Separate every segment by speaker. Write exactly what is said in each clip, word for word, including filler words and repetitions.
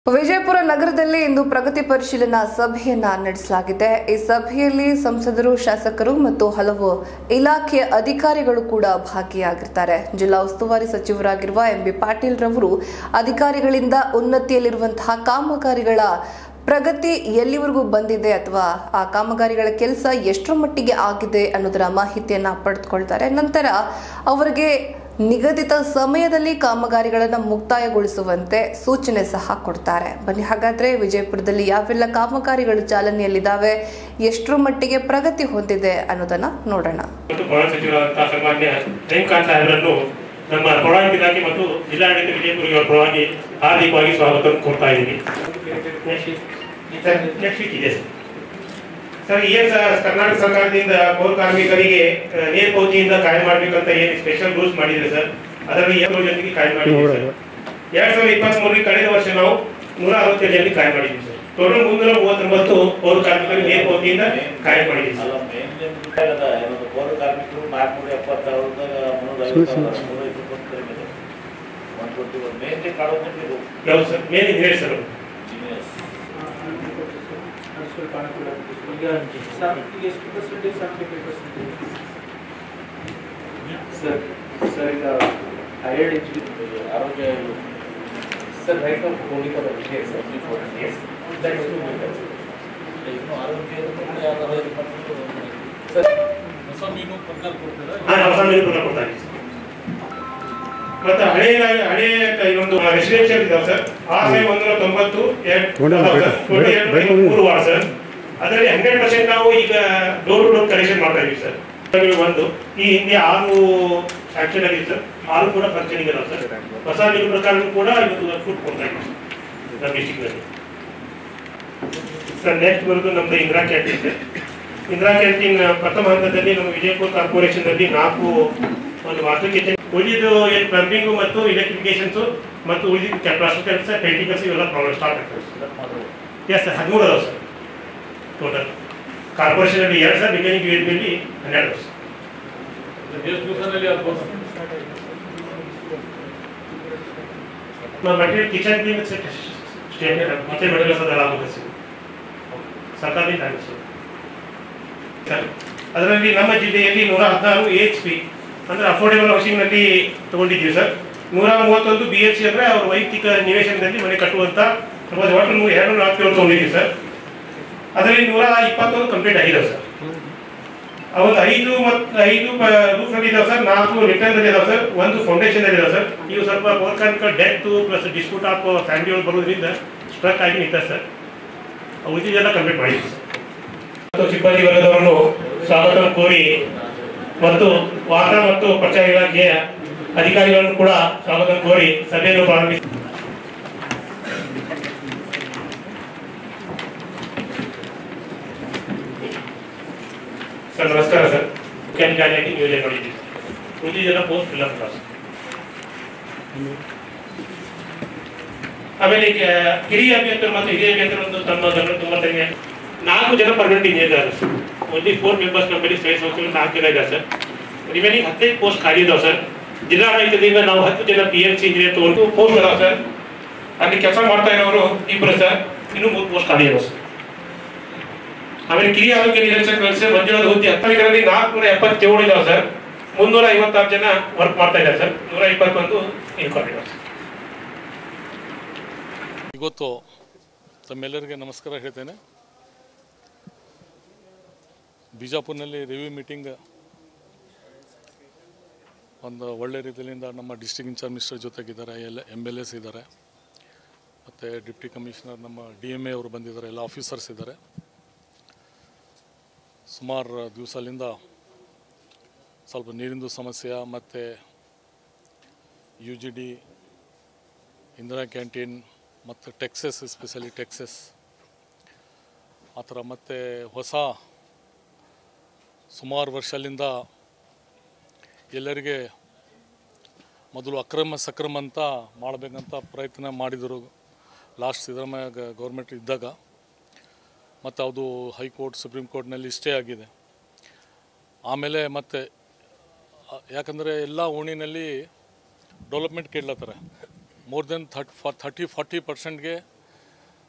Speaker 1: ವಿಜಯಪುರ ನಗರದಲ್ಲಿ ಇಂದು ಪ್ರಗತಿ ಪರಿಶೀಲನಾ ಸಭೆಯನ್ನ ನಡೆಸಲಾಗಿದೆ। ಈ ಸಭೆಯಲ್ಲಿ ಸಂಸದರು, ಶಾಸಕರು ಮತ್ತು ಹಲವು ಇಲಾಖೆಯ ಅಧಿಕಾರಿಗಳು ಕೂಡ ಭಾಗಿಯಾಗಿದ್ದಾರೆ। ಜಿಲ್ಲಾ ಉಸ್ತುವಾರಿ ಸಚಿವರಾಗಿರುವ ಎಂ ಬಿ ಪಾಟೀಲ್ ರವರು ಅಧಿಕಾರಿಗಳಿಂದ ಉನ್ನತಿಯಲ್ಲಿರುವಂತಹ ಕಾಮಗಾರಿಗಳ ಪ್ರಗತಿ ಎಲ್ಲಿವರೆಗೂ ಬಂದಿದೆ ಅಥವಾ ಆ ಕಾಮಗಾರಿಗಳ ಕೆಲಸ ಎಷ್ಟರ ಮಟ್ಟಿಗೆ ಆಗಿದೆ ಅನ್ನೋದರ ಮಾಹಿತಿಯನ್ನ ಪಡೆದುಕೊಳ್ತಾರೆ। ನಂತರ ಅವರಿಗೆ ನಿಗದಿತ ಸಮಯದಲ್ಲಿ ಕಾಮಗಾರಿಗಳನ್ನು ಮುಕ್ತಾಯಗೊಳಿಸುವಂತೆ ಸೂಚನೆ ಸಹ ಕೊಡ್ತಾರೆ। ಬನ್ನಿ ಹಾಗಾದ್ರೆ ವಿಜಯಪುರದಲ್ಲಿ ಯಾವೆಲ್ಲ ಕಾಮಗಾರಿಗಳು ಚಾಲನೆಯಲ್ಲಿದ್ದಾವೆ, ಎಷ್ಟರ ಮಟ್ಟಿಗೆ ಪ್ರಗತಿ ಹೊಂದಿದೆ ಅನ್ನೋದನ್ನ ನೋಡೋಣ।
Speaker 2: ನಮ್ಮ ಪೌರಾಣಿಕ ಇಲಾಖೆ ಮತ್ತು ಜಿಲ್ಲಾಡಳಿತ ವಿಜಯಪುರ ಪರವಾಗಿ ಹಾರ್ದಿಕವಾಗಿ ಸ್ವಾಗತ ಕೋರ್ತಾ ಇದ್ದೀನಿ। ನೆಕ್ಸ್ಟ್ ವೀಕ್ ಇದೆ ಸರ್। ಏನ್ ಸರ್ ಕರ್ನಾಟಕ ಸರ್ಕಾರದಿಂದ ಪೌರ ಕಾರ್ಮಿಕರಿಗೆ ನೇರ ಪೌತಿಯಿಂದ ಕಾಯಂ ಮಾಡ್ಬೇಕಂತ ಏನು ಸ್ಪೆಷಲ್ ರೂಲ್ಸ್ ಮಾಡಿದ್ರೆ ಸರ್, ಅದರಲ್ಲಿ ಏಳು ಜನರಿಗೆ ಕಾಯಂ ಮಾಡಿದ್ದೀವಿ ಸರ್। ಎರಡ್ ಸಾವಿರದ ಇಪ್ಪತ್ತ್ ಮೂರರಲ್ಲಿ ಕಳೆದ ವರ್ಷ ನಾವು ನೂರ ಅರವತ್ತೇಳು ಜನರಿಗೆ ಕಾಯಂ ಮಾಡಿದ್ದೀವಿ ಸರ್। ಟೋಟಲ್ ಮುನ್ನೂರ ಮೂವತ್ತೊಂಬತ್ತು ಪೌರ ಕಾರ್ಮಿಕರಿಗೆ ನೇರ ಪೌತಿಯಿಂದ ಕಾಯಂ ಮಾಡಿದ್ದೀವಿ ಸರ್।
Speaker 3: ಪೌರ ಕಾರ್ಮಿಕರು ನಾಲ್ಕುನೂರ ಎಪ್ಪತ್ತಾರು
Speaker 2: ಯಾವ್ದು ಸರ್ ಮೇನ್ ಹೇಳಿ ಸರ್?
Speaker 3: ಆರೋಗ್ಯ ಸರ್ ರೈಟ್ ಆಫ್ ಹೋಲಿಕ ವಿಷಯ ಸರ್ ಇನ್ನು ಆರೋಗ್ಯ ಹೊಸ ಮೀನು ಪನ್ನಲ್ ಕೊಡ್ತಾರೆ
Speaker 2: ಹೊಸ ಮೀನು ಪನ್ನಲ್ ಕೊಡ್ತಾರೆ ಮತ್ತೆ ಹಳೆ ಹಳೆ ಇನ್ನೊಂದು ರೆಸಿಡೆನ್ಷಿಯಲ್ ಇದಾವೆ ಸರ್। ಆರ್ ಸಾವಿರದ ಒಂದೂರ ತೊಂಬತ್ತು ಮೂರು ವಾರ್ಡ್ ಸರ್। ಅದರಲ್ಲಿ ಹಂಡ್ರೆಡ್ ಪರ್ಸೆಂಟ್ ನಾವು ಈಗ ಡೋರ್ ಟು ಡೋರ್ ಕಲೆಕ್ಷನ್ ಮಾಡ್ತಾ ಇದೀವಿ ಸರ್। ಒಂದು ಈ ಹಿಂದೆ ಆರು ಆಕ್ಷನ್ ಆಗಿದೆ ಸರ್, ಆರು ಕೂಡ ಫಂಕ್ಷನಿಂಗ್ ಇದಾವೆ ಸರ್। ಹೊಸ ಮೀನು ಪ್ರಕಾರ ಕೂಡ ಇವತ್ತು ಫುಡ್ ಕೊಡ್ತಾ ಇದ್ದೀವಿ ನಮ್ಮ ಡಿಸ್ಟಿಕ್ನಲ್ಲಿ ಸರ್। ನೆಕ್ಸ್ಟ್ ಬರೋದು ನಮ್ದು Indira canteen sir. Indira canteen ಪ್ರಥಮ ಹಂತದಲ್ಲಿ ನಮ್ಮ ವಿಜಯಪುರ ಕಾರ್ಪೊರೇಷನ್ ನಲ್ಲಿ ನಾಲ್ಕು ಒಂದು ವಾಟರ್ ಕಿಚನ್, ಉಳಿದು ಏನು ಪ್ಲಂಬಿಂಗು ಮತ್ತು ಎಲೆಕ್ಟ್ರಿಫಿಕೇಶನ್ಸ್ ಮತ್ತು ಉಳಿದ ಪ್ಲಾಸ್ಟಿಕ್ ಕೆಲಸ, ಪೇಂಟಿಂಗ್ ಕೆಲಸ ಇವೆಲ್ಲ ಪ್ರಾಬ್ಲಮ್ ಸ್ಟಾರ್ಟ್ ಆಗ್ತದೆ ಸರ್। ಎಸ್ ಸರ್, ಹದಿಮೂರು ಅದಾವೆ ಸರ್ ಟೋಟಲ್ ಕಾರ್ಪೊರೇಷನ್ ಅಲ್ಲಿ ಎರಡು ಸರ್, ಬಿಗಿನಿಂಗ್ ಯೂನಿಟ್ನಲ್ಲಿ ಹನ್ನೆರಡು sir. Material kitchen clean state kitchen materials ಅದೆಲ್ಲ ಆಗುತ್ತೆ ಸರ್, ಸರ್ಕಾರದಿಂದ ಆಗುತ್ತೆ ಸರ್। ಅದರಲ್ಲಿ ನಮ್ಮ ಜಿಲ್ಲೆಯಲ್ಲಿ ನೂರ ಹದಿನಾರು ಎ ಎಚ್ ಪಿ ಅಂದ್ರೆ ಅಫೋರ್ಡೆಬಲ್ ಹೌಸಿಂಗ್ ನಲ್ಲಿ ತಗೊಂಡಿದ್ದೀವಿ ಸರ್। ನೂರ ಮೂವತ್ತೊಂದು ಬಿ ಎಚ್ ಸಿ ಅಂದ್ರೆ ಅವ್ರ ವೈಯಕ್ತಿಕ ನಿವೇಶನದಲ್ಲಿ ಮನೆ ಕಟ್ಟುವಂತ ಒಟ್ಟು ಎರಡು ನೂರ ಹತ್ತು ತಗೊಂಡಿದ್ದೀವಿ ಸರ್। ಅದರಲ್ಲಿ ನೂರ ಇಪ್ಪತ್ತೊಂದು ಕಂಪ್ಲೀಟ್ ಆಗಿದೆ ಸರ್। ಅವತ್ತು ಐದು ಮತ್ತು ಐದು ರೂಫ್ ನಲ್ಲಿ ಇದಾವೆ ಸರ್, ನಾಲ್ಕು ರಿಟರ್ನ್ ನಲ್ಲಿ ಇದಾವೆ ಸರ್, ಒಂದು ಫೌಂಡೇಶನ್ ನಲ್ಲಿ ಇದಾವೆ ಸರ್। ಇವು ಸ್ವಲ್ಪ ಪೌರಕಾರ್ಮಿಕ death plus dispute of family ಒಳಗೆ ಬರೋದ್ರಿಂದ ಸ್ಟ್ರಕ್ ಆಗಿ ನಿಂತ ಸರ್, ಉಳಿದಿದ್ದೆಲ್ಲ ಕಂಪ್ಲೀಟ್ ಮಾಡಿದ್ವಿ ಸರ್। ಮತ್ತು ಸಿಬ್ಬಂದಿ ವರ್ಗದವರನ್ನು ಸ್ವಾಗತ ಕೋರಿ ಮತ್ತು ವಾಹನ ಮತ್ತು ಪ್ರಚಾರ ಇಲಾಖೆಯ ಅಧಿಕಾರಿಗಳನ್ನು ಕೂಡ ಸ್ವಾಗತ ಕೋರಿ ಸಭೆಯನ್ನು ಪ್ರಾರಂಭಿಸಿ ಸರ್ ನಮಸ್ಕಾರ ಸರ್। ಮುಖ್ಯಾಧಿಕಾರಿಯಾಗಿ ನಿಯೋಜನೆ ಮಾಡಿದ್ದೀವಿ, ಉಳಿದಿದ್ದೆಲ್ಲ ಪೋಸ್ಟ್ ಫಿಲ್ಅಪ್ ಕ್ಲಾಸ್। ಆಮೇಲೆ ಕಿರಿಯ ಅಭ್ಯರ್ಥಿಗಳು ಮತ್ತು ಹಿರಿಯ ಅಭ್ಯರ್ಥಿಗಳು ತಮ್ಮ ಗಮನ ತುಂಬಾ ನಾಲ್ಕು ಜನ ಪರ್ಮನೆಂಟ್ ಇಂಜಿನಿಯರ್ ಇದ್ದಾರೆ ಸರ್। ಓನ್ಲಿ ಫೋರ್ ಮೆಂಬರ್ಸ್ ನಮ್ಮಲ್ಲಿ ಸ್ಟೇಟ್ ಸಂಸ್ಥೆಗಳು ನಾಲ್ಕು ಜನ ಇದ್ದಾರೆ ಸರ್। ರಿಮೈನಿಂಗ್ ಹದಿನೈದು ಪೋಸ್ಟ್ ಖಾಲಿ ಇದಾವೆ ಸರ್। ಜಿಲ್ಲಾಡಳಿತದಿಂದ ನಾವು ಹತ್ತು ಜನ ಪಿ ಎಲ್ ಸಿ ಇಂಜಿನಿಯರ್ ತಗೊಂಡು ಪೋಸ್ಟ್ ಇದಾವೆ ಸರ್। ಅಲ್ಲಿ ಕೆಲಸ ಮಾಡ್ತಾ ಇರೋರು ಇಬ್ಬರು ಸರ್, ಇನ್ನೂ ಮೂರು ಪೋಸ್ಟ್ ಖಾಲಿ ಇದಾವೆ ಸರ್। ಆಮೇಲೆ ಕಿರಿಯ ಆರೋಗ್ಯ ನಿರೀಕ್ಷಕ ಸರ್ ಮಂಜುನಾಥ್ ಹುದ್ದೆ ಹತ್ತರಲ್ಲಿ ನಾಲ್ಕುನೂರ ಎಪ್ಪತ್ತೇಳು ಇದಾವೆ ಸರ್। ಮುನ್ನೂರ ಐವತ್ತಾರು ಜನ ವರ್ಕ್ ಮಾಡ್ತಾ ಇದ್ದಾರೆ ಸರ್, ನೂರ ಇಪ್ಪತ್ತೊಂದು ಇನ್ಕೊಂಡಿದ್ದಾರೆ ಸರ್।
Speaker 4: ಇವತ್ತು ತಮ್ಮೆಲ್ಲರಿಗೆ ನಮಸ್ಕಾರ ಹೇಳ್ತೇನೆ। ಬಿಜಾಪುರ್ನಲ್ಲಿ ರಿವ್ಯೂ ಮೀಟಿಂಗ್ ಒಂದು ಒಳ್ಳೆ ರೀತಿಯಿಂದ ನಮ್ಮ ಡಿಸ್ಟ್ರಿಕ್ಟ್ ಇನ್ಚಾರ್ಜ್ ಮಿನಿಸ್ಟರ್ ಜೊತೆಗಿದ್ದಾರೆ, ಎಲ್ಲ ಎಮ್ ಎಲ್ ಎಸ್ ಇದ್ದಾರೆ, ಮತ್ತು ಡಿಪ್ಟಿ ಕಮಿಷನರ್ ನಮ್ಮ ಡಿ ಎಮ್ ಎ ಅವರು ಬಂದಿದ್ದಾರೆ, ಎಲ್ಲ ಆಫೀಸರ್ಸ್ ಇದ್ದಾರೆ। ಸುಮಾರು ದಿವಸದಿಂದ ಸ್ವಲ್ಪ ನೀರಿಂದು ಸಮಸ್ಯೆ ಮತ್ತು U G D, Indira canteen ಮತ್ತು ಟೆಕ್ಸಸ್, ಎಸ್ಪೆಷಲಿ ಟೆಕ್ಸಸ್ ಆ ಥರ, ಮತ್ತು ಹೊಸ ಸುಮಾರು ವರ್ಷದಿಂದ ಎಲ್ಲರಿಗೆ ಮೊದಲು ಅಕ್ರಮ ಸಕ್ರಮ ಅಂತ ಮಾಡಬೇಕಂತ ಪ್ರಯತ್ನ ಮಾಡಿದರು ಲಾಸ್ಟ್ ಸಿದ್ದರಾಮಯ್ಯ ಗೌರ್ಮೆಂಟ್ ಇದ್ದಾಗ, ಮತ್ತು ಅದು ಹೈಕೋರ್ಟ್ ಸುಪ್ರೀಂ ಕೋರ್ಟ್ನಲ್ಲಿ ಸ್ಟೇ ಆಗಿದೆ। ಆಮೇಲೆ ಮತ್ತೆ ಯಾಕಂದರೆ ಎಲ್ಲ ಓಣಿನಲ್ಲಿ ಡೆವಲಪ್ಮೆಂಟ್ ಕೇಳತ್ತಾರೆ. More than thirty four thirty forty ಪರ್ಸೆಂಟ್ಗೆ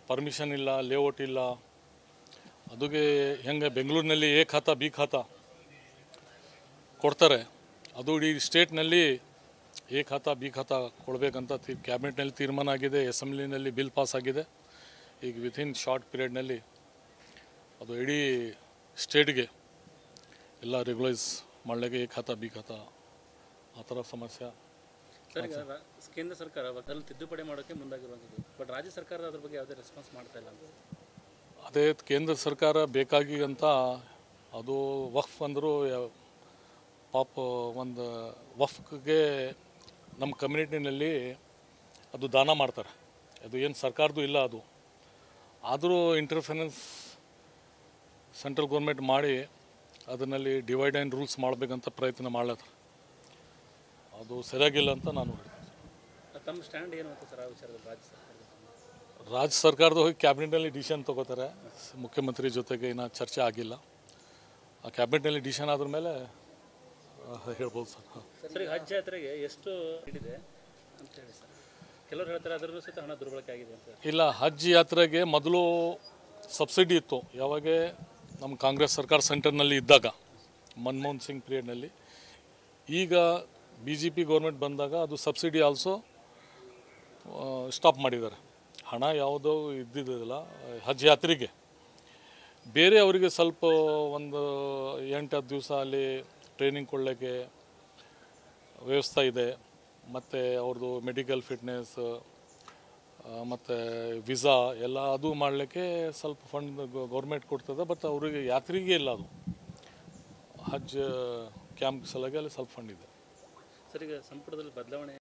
Speaker 4: ಪರ್ಮಿಷನ್ ಇಲ್ಲ, ಲೇಔಟ್ ಇಲ್ಲ. ಅದುಗೆ ಹೆಂಗೆ ಬೆಂಗಳೂರಿನಲ್ಲಿ ಎ ಖಾತಾ ಬಿ ಖಾತಾ ಕೊಡ್ತಾರೆ, ಅದು ಇಡೀ ಸ್ಟೇಟ್ನಲ್ಲಿ ಎ ಖಾತಾ ಬಿ ಖಾತಾ ಕೊಡಬೇಕಂತ ತಿ ಕ್ಯಾಬಿನೆಟ್ನಲ್ಲಿ ತೀರ್ಮಾನ ಆಗಿದೆ, ಅಸೆಂಬ್ಲಿನಲ್ಲಿ ಬಿಲ್ ಪಾಸ್ ಆಗಿದೆ. ಈಗ ವಿತಿನ್ ಶಾರ್ಟ್ ಪೀರಿಯಡ್ನಲ್ಲಿ ಅದು ಇಡೀ ಸ್ಟೇಟ್ಗೆ ಎಲ್ಲ ರೆಗ್ಯುಲೈಸ್ ಮಾಡಲಿಕ್ಕೆ ಎ ಖಾತಾ ಬಿ ಖಾತಾ ಆ ಥರ ಸಮಸ್ಯೆ.
Speaker 5: ಸರ್, ಈಗ ರಾ- ಕೇಂದ್ರ ಸರ್ಕಾರ ಅದರಲ್ಲಿ ತಿದ್ದುಪಡಿ ಮಾಡೋಕ್ಕೆ ಮುಂದಾಗಿರುವಂಥದ್ದು, ಬಟ್ ರಾಜ್ಯ ಸರ್ಕಾರ ಅದ್ರ ಬಗ್ಗೆ ಯಾವುದೇ ರೆಸ್ಪಾನ್ಸ್ ಮಾಡ್ತಾ ಇಲ್ಲ ಅಂತ.
Speaker 4: ಅದೇ ಕೇಂದ್ರ ಸರ್ಕಾರ ಬೇಕಾಗಿ ಅಂತ ಅದು ವಕ್ಫ್ ಅಂದರೂ ಪಾಪ ಒಂದು ವಫ್ಗೆ ನಮ್ಮ ಕಮ್ಯುನಿಟಿನಲ್ಲಿ ಅದು ದಾನ ಮಾಡ್ತಾರೆ. ಅದು ಏನು ಸರ್ಕಾರದ್ದು ಇಲ್ಲ, ಅದು ಆದರೂ ಇಂಟರ್ಫೆರೆನ್ಸ್ ಸೆಂಟ್ರಲ್ ಗೌರ್ಮೆಂಟ್ ಮಾಡಿ ಅದರಲ್ಲಿ ಡಿವೈಡ್ ಆ್ಯಂಡ್ ರೂಲ್ಸ್ ಮಾಡಬೇಕಂತ ಪ್ರಯತ್ನ ಮಾಡ್ಲತ್ತಾರೆ. ಅದು ಸರಿಯಾಗಿಲ್ಲ ಅಂತ ನಾನು ಹೇಳ್ತೀನಿ.
Speaker 5: ತಮ್ಮ ಸ್ಟ್ಯಾಂಡ್ ಏನು ಅಂತ ಸರ್ ಆ ವಿಚಾರದಲ್ಲಿ ರಾಜ್ಯ ಸರ್ಕಾರದ?
Speaker 4: ರಾಜ್ಯ ಸರ್ಕಾರದ ಹೋಗಿ ಕ್ಯಾಬಿನೆಟ್ನಲ್ಲಿ ಡಿಸಿಷನ್ ತೊಗೋತಾರೆ. ಮುಖ್ಯಮಂತ್ರಿ ಜೊತೆಗೆ ಇನ್ನೂ ಚರ್ಚೆ ಆಗಿಲ್ಲ. ಆ ಕ್ಯಾಬಿನೆಟ್ನಲ್ಲಿ ಡಿಸಿಷನ್ ಆದ್ರ ಮೇಲೆ ಹೇಳ್ಬೋದು ಸರ್.
Speaker 5: ಸರ್, ಈಗ ಹಜ್ ಯಾತ್ರೆಗೆ ಎಷ್ಟು ಹಿಡಿದೆ ಅಂತ ಹೇಳಿ ಸರ್. ಕೆಲವರು ಹೇಳ್ತಾರೆ ಅದರಲ್ಲೂ ಸಹಿತ ಹಣ ದುರ್ಬಳಕೆ ಆಗಿದೆ ಅಂತ.
Speaker 4: ಇಲ್ಲ, ಹಜ್ ಯಾತ್ರೆಗೆ ಮೊದಲು ಸಬ್ಸಿಡಿ ಇತ್ತು, ಯಾವಾಗ ನಮ್ಮ ಕಾಂಗ್ರೆಸ್ ಸರ್ಕಾರ ಸೆಂಟರ್ನಲ್ಲಿ ಇದ್ದಾಗ, ಮನಮೋಹನ್ ಸಿಂಗ್ ಪೀರಿಯಡ್ನಲ್ಲಿ. ಈಗ ಬಿ ಜೆ ಪಿ ಗೌರ್ಮೆಂಟ್ ಬಂದಾಗ ಅದು ಸಬ್ಸಿಡಿ ಆಲ್ಸೋ ಸ್ಟಾಪ್ ಮಾಡಿದ್ದಾರೆ. ಹಣ ಯಾವುದೋ ಇದ್ದಿದ್ದಿಲ್ಲ ಹಜ್ ಯಾತ್ರೆಗೆ. ಬೇರೆ ಅವರಿಗೆ ಸ್ವಲ್ಪ ಒಂದು ಎಂಟು ಹತ್ತು ದಿವಸ ಅಲ್ಲಿ ಟ್ರೈನಿಂಗ್ ಕೊಡಲಿಕ್ಕೆ ವ್ಯವಸ್ಥೆ ಇದೆ, ಮತ್ತು ಅವ್ರದ್ದು ಮೆಡಿಕಲ್ ಫಿಟ್ನೆಸ್ ಮತ್ತು ವಿಸಾ ಎಲ್ಲ ಅದು ಮಾಡಲಿಕ್ಕೆ ಸ್ವಲ್ಪ ಫಂಡ್ ಗೌರ್ಮೆಂಟ್ ಕೊಡ್ತದೆ. ಬಟ್ ಅವರಿಗೆ ಯಾತ್ರೆಗೆ ಇಲ್ಲ, ಅದು ಹಜ್ ಕ್ಯಾಂಪ್ ಸಲುವಾಗಿ ಅಲ್ಲಿ ಸ್ವಲ್ಪ ಫಂಡ್ ಇದೆ.
Speaker 5: ಸರ್, ಈಗ ಸಂಪುಟದಲ್ಲಿ ಬದಲಾವಣೆ